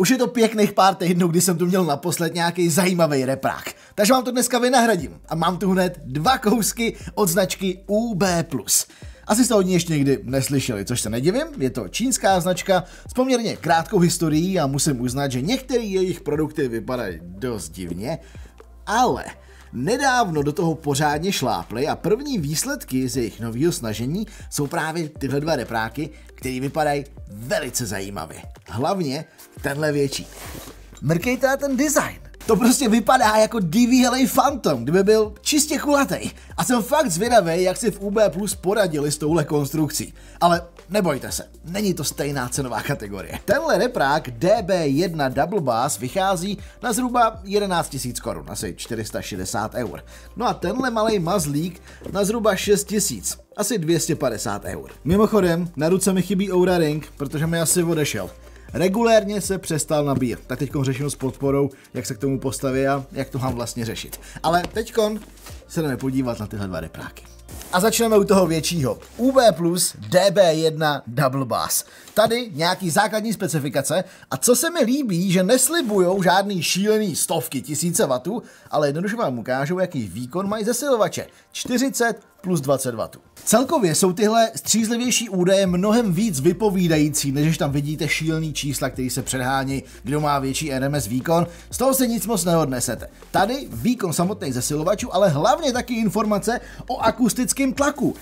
Už je to pěkných pár týdnů, kdy jsem tu měl naposled nějaký zajímavý reprák. Takže vám to dneska vynahradím a mám tu hned 2 kousky od značky UB+. Asi jste od ní ještě nikdy neslyšeli, což se nedivím, je to čínská značka s poměrně krátkou historií a musím uznat, že některé jejich produkty vypadají dost divně, ale nedávno do toho pořádně šlápli a první výsledky z jejich nového snažení jsou právě tyhle 2 repráky, které vypadají velice zajímavě. Hlavně tenhle větší. Mrkejte na ten design. To prostě vypadá jako DVLA Phantom, kdyby byl čistě kulatý. A jsem fakt zvědavý, jak si v UB Plus poradili s touhle konstrukcí. Ale nebojte se, není to stejná cenová kategorie. Tenhle reprák DB1 Double Bass vychází na zhruba 11 000 korun, asi 460 eur. No a tenhle malej mazlík na zhruba 6 000, asi 250 eur. Mimochodem, na ruce mi chybí Oura Ring, protože mi asi odešel. Regulérně se přestal nabíjet, tak teďkon řeším s podporou, jak se k tomu postaví a jak to mám vlastně řešit. Ale teďkon se jdeme podívat na tyhle 2 repráky. A začneme u toho většího. UB Plus DB1 Double Bass. Tady nějaký základní specifikace a co se mi líbí, že neslibujou žádný šílený stovky, tisíce wattů, ale jednoduše vám ukážou, jaký výkon mají zesilovače. 40 plus 20 W. Celkově jsou tyhle střízlivější údaje mnohem víc vypovídající, než tam vidíte šílený čísla, který se předhání, kdo má větší RMS výkon. Z toho se nic moc neodnesete. Tady výkon samotných zesilovačů, ale hlavně taky informace o akustickém tlaku.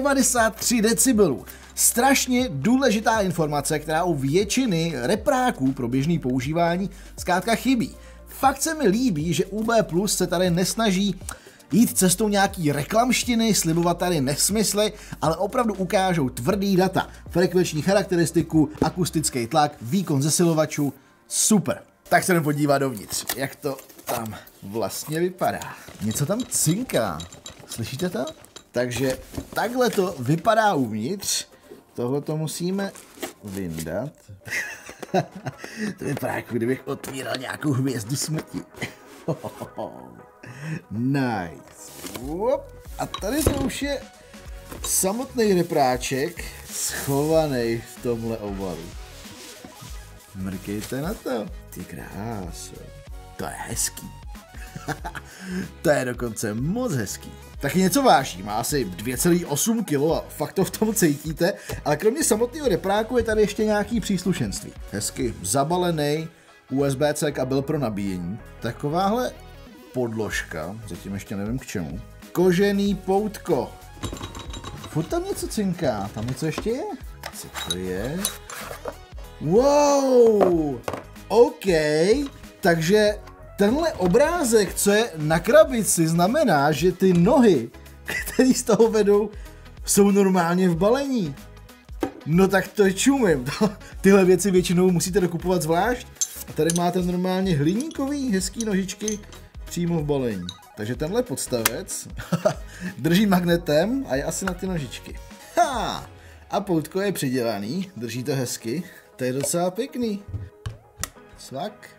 93 decibelů. Strašně důležitá informace, která u většiny repráků pro běžný používání zkrátka chybí. Fakt se mi líbí, že UB Plus se tady nesnaží jít cestou nějaký reklamštiny, slibovat tady nesmysly, ale opravdu ukážou tvrdý data, frekvenční charakteristiku, akustický tlak, výkon zesilovačů. Super. Tak se jdem podívat dovnitř, jak to tam vlastně vypadá. Něco tam cinká. Slyšíte to? Takže takhle to vypadá uvnitř. Tohle to musíme vyndat. To vypadá, jako kdybych otvíral nějakou hvězdu smrti. Nice. A tady to už je samotný repráček schovaný v tomhle obalu. Mrkejte na to. Ty kráso. To je hezký. To je dokonce moc hezký. Taky něco váží, má asi 2,8 kg a fakt to v tom cítíte, ale kromě samotného repráku je tady ještě nějaký příslušenství. Hezky zabalený USB-C kabel pro nabíjení. Takováhle podložka, zatím ještě nevím k čemu. Kožený poutko. Furt tam něco cinká, tam něco ještě je? Co to je? Wow! OK, takže tenhle obrázek, co je na krabici, znamená, že ty nohy, které z toho vedou, jsou normálně v balení. No tak to čumím. Tyhle věci většinou musíte dokupovat zvlášť. A tady máte normálně hliníkový, hezký nožičky přímo v balení. Takže tenhle podstavec drží magnetem a je asi na ty nožičky. Ha! A poutko je přidělaný, drží to hezky. To je docela pěkný. Svak.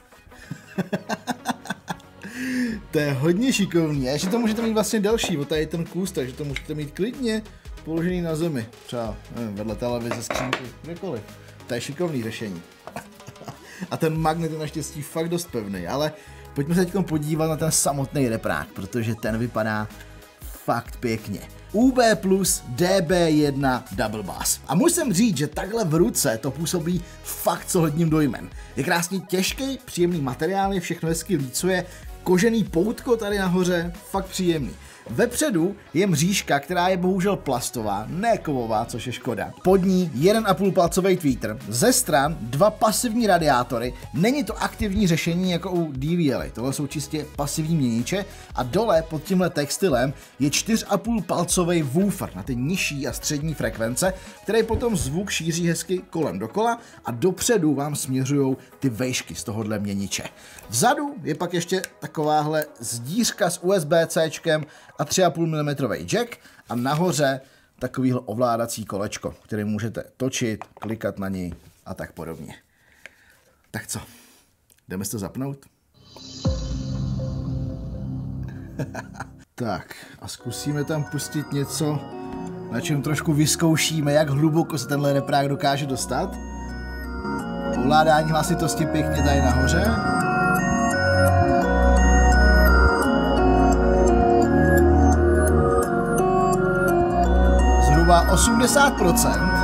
To je hodně šikovný. A ještě to můžete mít vlastně další, o tady ten kus, takže to můžete mít klidně položený na zemi. Třeba nevím, vedle televize, skřínky, kdekoliv. To je šikovný řešení. A ten magnet je naštěstí fakt dost pevný, ale pojďme se teď podívat na ten samotný reprák, protože ten vypadá fakt pěkně. UB Plus DB1 Double Bass. A musím říct, že takhle v ruce to působí fakt solidním dojmem. Je krásně těžký, příjemný materiál, je všechno hezky lícuje, kožený poutko tady nahoře, fakt příjemný. Vepředu je mřížka, která je bohužel plastová, ne kovová, což je škoda. Pod ní 1,5 palcový tweeter, ze stran 2 pasivní radiátory, není to aktivní řešení jako u DVLA, tohle jsou čistě pasivní měniče a dole pod tímhle textilem je 4,5 palcový woofer na ty nižší a střední frekvence, který potom zvuk šíří hezky kolem dokola a dopředu vám směřují ty vejšky z tohohle měniče. Vzadu je pak ještě takováhle zdířka s USB-Cčkem a 3,5 mm jack a nahoře takovýhle ovládací kolečko, které můžete točit, klikat na něj a tak podobně. Tak co, jdeme si to zapnout? Tak a zkusíme tam pustit něco, na čem trošku vyzkoušíme, jak hluboko se tenhle reprák dokáže dostat. ovládání hlasitosti pěkně tady nahoře. Zhruba 80%.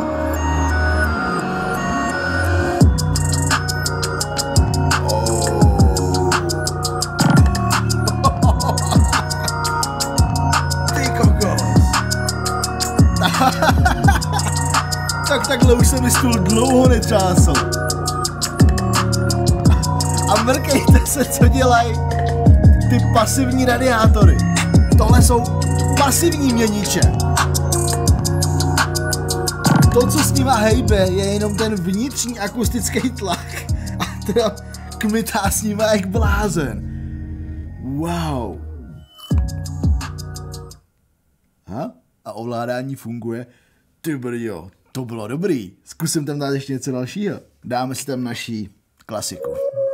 Takhle už se mi stůl dlouho netřásl. A mrkejte se, co dělají ty pasivní radiátory. Tohle jsou pasivní měniče. To, co s nima hejbe, je jenom ten vnitřní akustický tlak. A teda kmitá s nima jak blázen. Wow. A ovládání funguje. Ty brďo, to bylo dobrý. Zkusím tam dát ještě něco dalšího. Dáme si tam naší klasiku.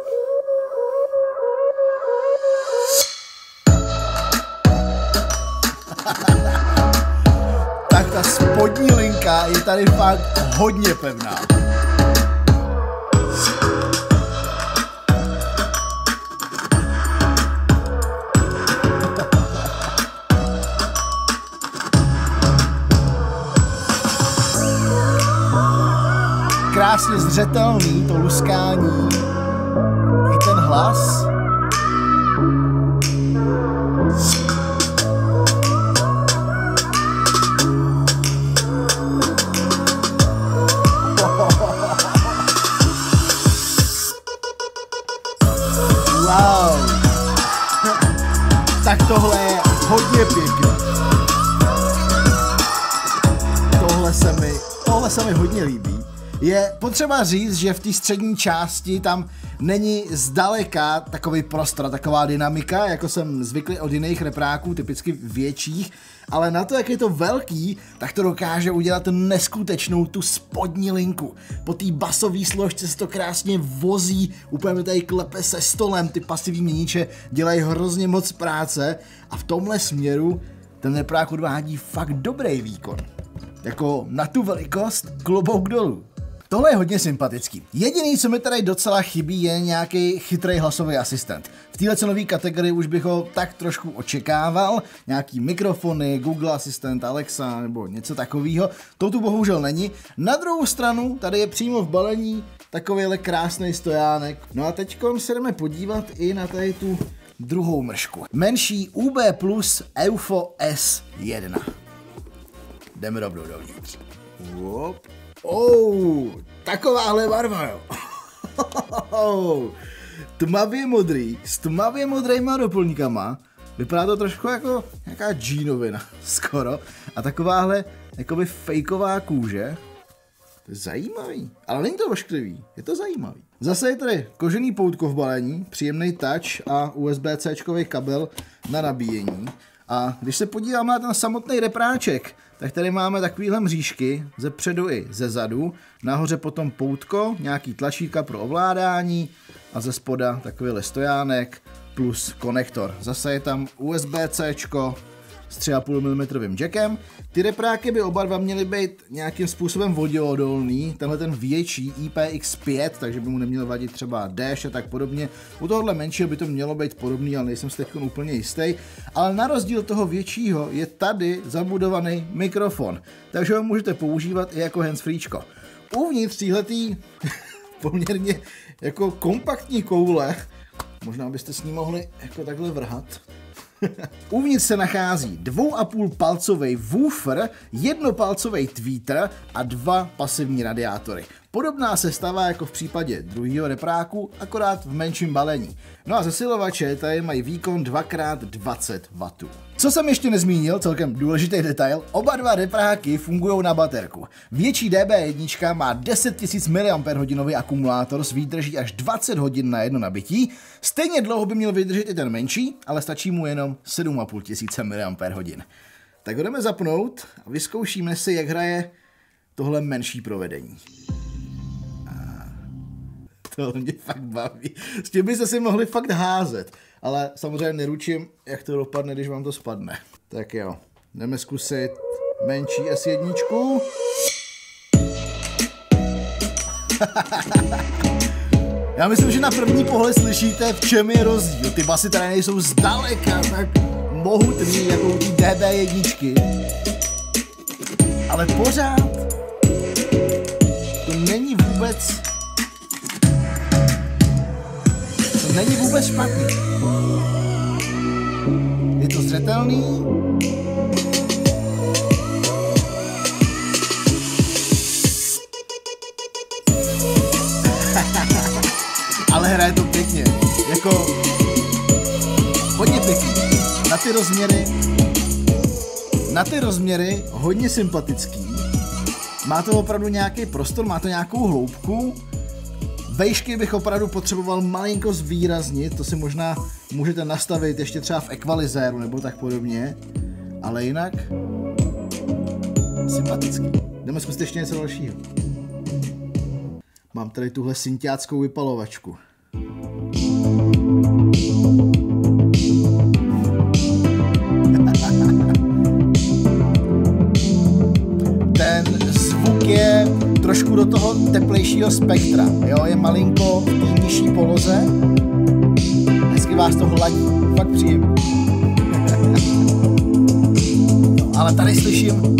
Tak ta spodní linka je tady fakt hodně pevná. Krásně zřetelný to luskání i ten hlas. Wow. Tak tohle je hodně pěkné. Tohle se mi hodně líbí. Je potřeba říct, že v té střední části tam není zdaleka takový prostor, taková dynamika, jako jsem zvyklý od jiných repráků, typicky větších, ale na to, jak je to velký, tak to dokáže udělat neskutečnou tu spodní linku. Po té basové složce se to krásně vozí, úplně mi tady klepe se stolem, ty pasivní měniče dělají hrozně moc práce a v tomhle směru ten reprák odvádí fakt dobrý výkon. Jako na tu velikost klobouk dolů. Tohle je hodně sympatický. Jediný, co mi tady docela chybí, je nějaký chytrý hlasový asistent. V téhle cenové kategorii už bych ho tak trošku očekával. Nějaký mikrofony, Google Asistent, Alexa nebo něco takového. To tu bohužel není. Na druhou stranu, tady je přímo v balení takovýhle krásný stojánek. No a teď se jdeme podívat i na tady tu druhou mršku. Menší UB Plus Eufo S1. Jdeme rovnou dovnitř. Takováhle barva, jo. Tmavě modrý, s tmavě modrýma doplňkama. Vypadá to trošku jako nějaká džínovina, skoro. A takováhle jakoby fejková kůže. To je zajímavý, ale není to ošklivý, je to zajímavý. Zase je tady kožený poutko v balení, příjemný touch a USB-C kabel na nabíjení. A když se podíváme na ten samotný repráček, tak tady máme takovýhle mřížky ze předu i ze zadu. Nahoře potom poutko, nějaký tlačítka pro ovládání a ze spoda takovýhle stojánek plus konektor. Zase je tam USB-C s 3,5 mm jackem. Ty repráky by oba dva měly být nějakým způsobem voděodolný. Tenhle ten větší IPX5, takže by mu neměl vadit třeba déšť a tak podobně. U tohohle menšího by to mělo být podobný, ale nejsem si teď úplně jistý. Ale na rozdíl toho většího je tady zabudovaný mikrofon, takže ho můžete používat i jako handsfreečko. Uvnitř téhletý poměrně jako kompaktní koule, možná byste s ní mohli jako takhle vrhat. Uvnitř se nachází 2,5 palcový woofer, jednopalcový tweeter a 2 pasivní radiátory. Podobná sestava jako v případě druhého repráku, akorát v menším balení. No a zesilovače tady mají výkon 2x20 W. Co jsem ještě nezmínil, celkem důležitý detail, oba dva repráky fungují na baterku. Větší DB1 má 10 000 mAh akumulátor s výdrží až 20 hodin na jedno nabití. Stejně dlouho by měl vydržet i ten menší, ale stačí mu jenom 7 500 mAh. Tak ho jdeme zapnout a vyzkoušíme si, jak hraje tohle menší provedení. To mě fakt baví. S tím byste si mohli fakt házet, ale samozřejmě neručím, jak to dopadne, když vám to spadne. Tak jo, jdeme zkusit menší S1. Já myslím, že na první pohled slyšíte, v čem je rozdíl. Ty basy tady nejsou zdaleka tak mohutný, jako u té DB1. Ale pořád to není vůbec... To není vůbec špatný. Je to zřetelný. Ale hraje to pěkně, jako hodně pěkný, na ty rozměry hodně sympatický, má to opravdu nějaký prostor, má to nějakou hloubku, vejšky bych opravdu potřeboval malinko zvýraznit, to si možná můžete nastavit ještě třeba v ekvalizéru nebo tak podobně, ale jinak sympatický. Jdeme zkusit ještě něco dalšího. Mám tady tuhle synťáckou vypalovačku. Ten zvuk je trošku do toho teplejšího spektra, jo? Je malinko v té nižší poloze. Hezky vás to hladí, fakt příjemný. No, ale tady slyším...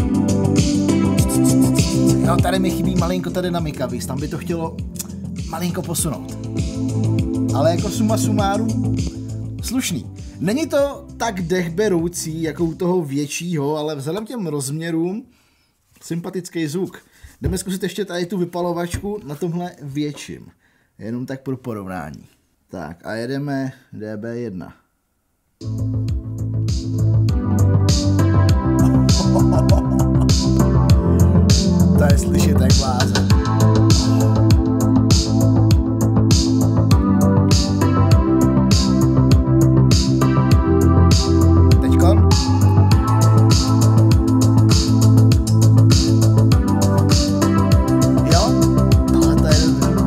No, tady mi chybí malinko ta dynamika, víc, tam by to chtělo malinko posunout. Ale jako suma sumárum, slušný. Není to tak dechberoucí, jako u toho většího, ale vzhledem k těm rozměrům, sympatický zvuk. Jdeme zkusit ještě tady tu vypalovačku na tomhle větším. Jenom tak pro porovnání. Tak a jedeme DB1. To je slyšet jak blázen. Teďkon. Jo? Tohle to je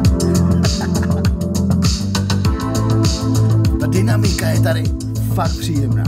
Ta dynamika je tady fakt příjemná.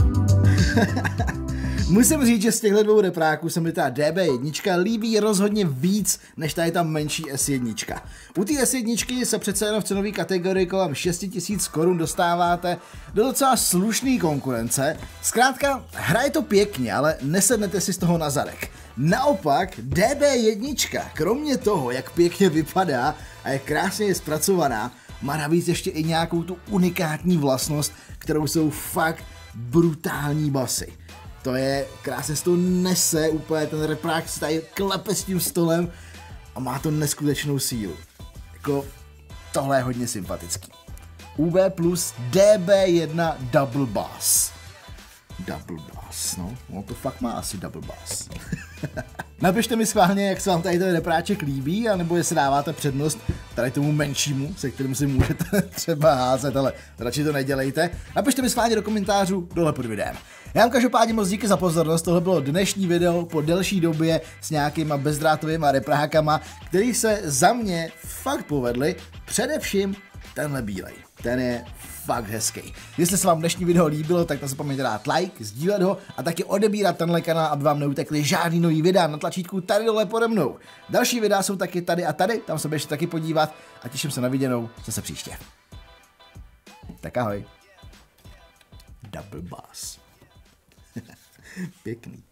Musím říct, že z těchto dvou repráků se mi ta DB1 líbí rozhodně víc, než tady ta menší S1. U té S1 se přece jenom v cenové kategorii kolem 6000 korun dostáváte do docela slušné konkurence. Zkrátka, hraje to pěkně, ale nesednete si z toho na zadek. Naopak, DB1, kromě toho, jak pěkně vypadá a je krásně zpracovaná, má navíc ještě i nějakou tu unikátní vlastnost, kterou jsou fakt brutální basy. To je, krásně se to nese, úplně ten reprák se tady klepe s tím stolem a má to neskutečnou sílu. Jako, tohle je hodně sympatický. UB plus DB1 Double Bass. Double Bass, no to fakt má asi Double Bass. Napište mi schválně, jak se vám tady ten repráček líbí, anebo jestli dáváte přednost tady tomu menšímu, se kterým si můžete třeba házet, ale radši to nedělejte. Napište mi schválně do komentářů dole pod videem. Já vám každopádně moc díky za pozornost, tohle bylo dnešní video po delší době s nějakýma bezdrátovýma reprákama, který se za mě fakt povedly, především tenhle bílej. Ten je fakt hezký. Jestli se vám dnešní video líbilo, tak nezapomeňte dát like, sdílet ho a taky odebírat tenhle kanál, aby vám neutekly žádný nový videa na tlačítku tady dole pode mnou. Další videa jsou taky tady a tady, tam se běžte taky podívat a těším se na viděnou zase příště. Tak ahoj. Double Bass. Pěkný.